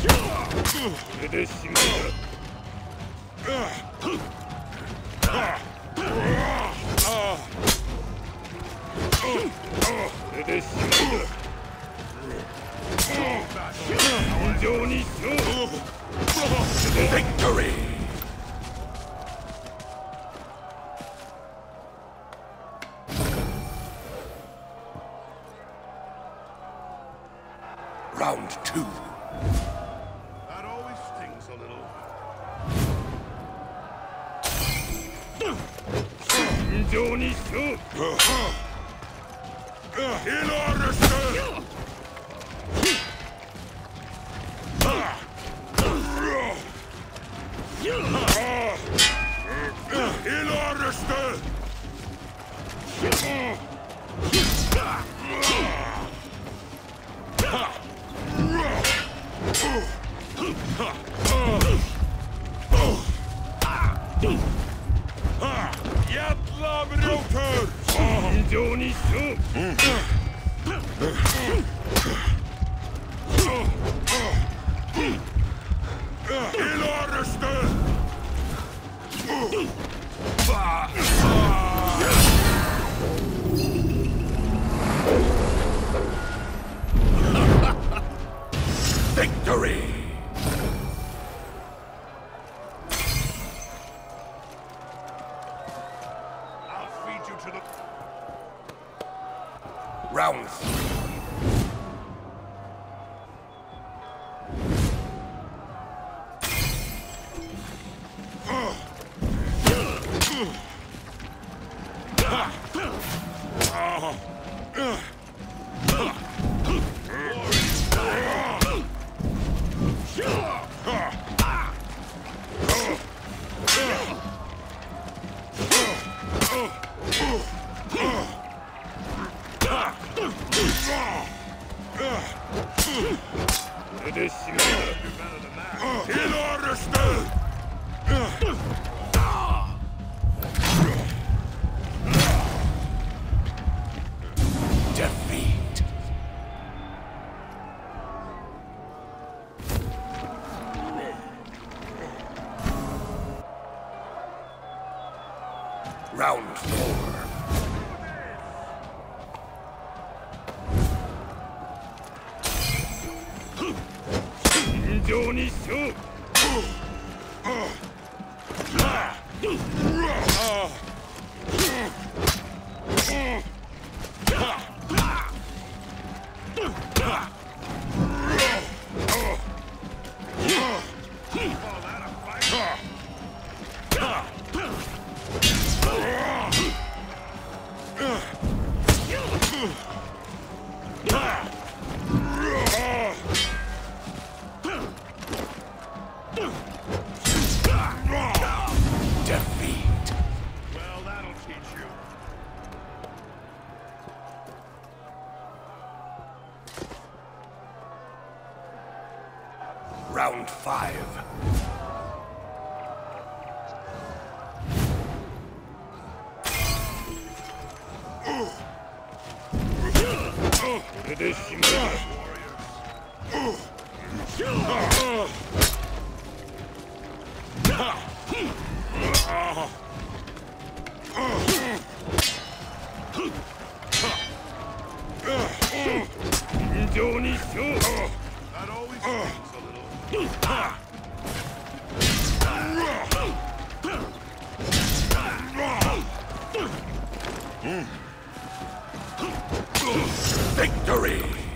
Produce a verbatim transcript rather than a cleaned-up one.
これでしまいだ。これでしまいだ。尋常にしろ。 Victory! Round two. That always stings a little. 尋常にしろ。 In order, sir! In order, sir! Jävla bråkar! 尋常にしろ。 In order, sir! Victory! I'll feed you to the... Round three. In order, sir! Defeat. Round four. Defeat. Well, that'll teach you. Round five. That always stings a little. Victory!